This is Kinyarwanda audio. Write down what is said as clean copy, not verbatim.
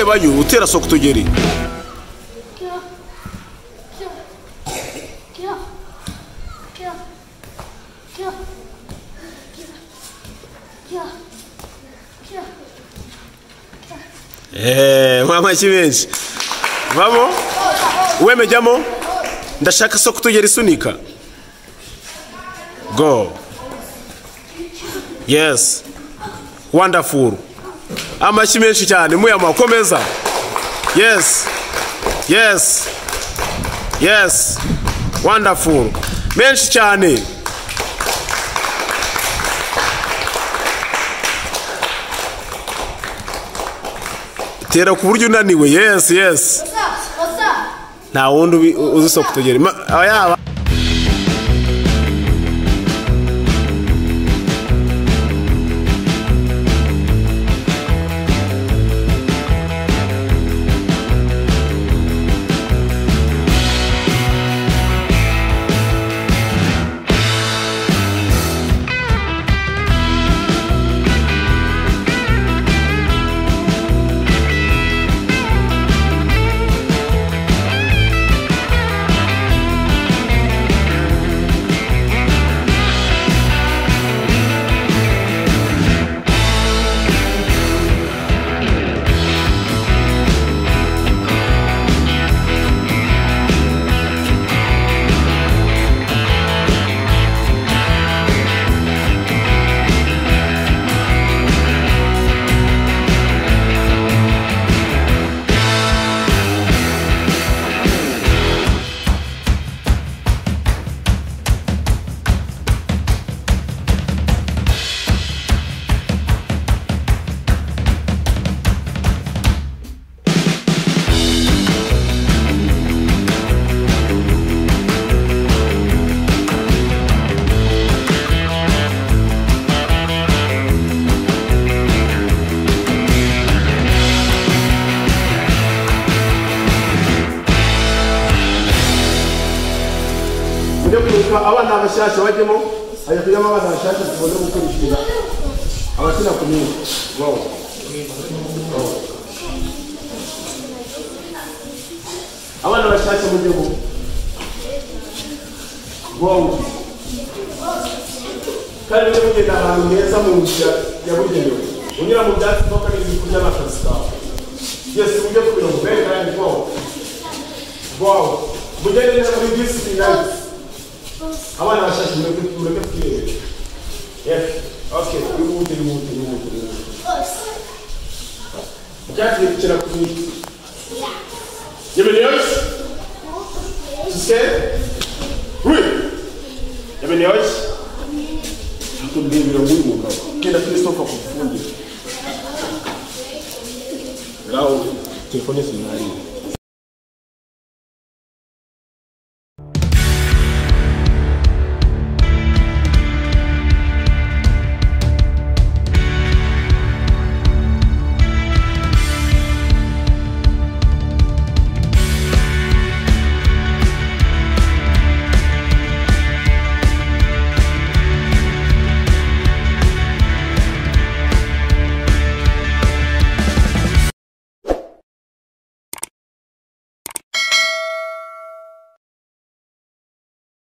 urebayo utera soko tugeri. Mama chimenshi. Vamos? Uwemejamo? Ndashaka soko tugeri sunika. Go. Yes. Wonderful. Amashi menshi cyane muyama komeza. Yes. Yes. Yes. Wonderful. Menshi cyane. Tera ku buryo unaniwe. Yes, yes. Nta wundi uzisoko tugeri. Aya abana abashasha bajemo aya kujyamo abana abashasha tubone gukurikira abakina kumwe. Wow. Abana abashasha mujyemo. Wow. Kandi mugenda ahantu neza mu nzira yabugenewe. Unyura mu byatsi no kandi kurya n'akazi. Yes, mujye kubira mu bene kandi wow. Wow. Mujye neza muri discipline. Abana bashashe mureke twire. Yes. Okay. Yumute. Mukati kira kuni. Yemenios? Sike? Oui. Yemenios? Tumbira muri muka. Kenda Christopher kufundi. Lao telefone sinari.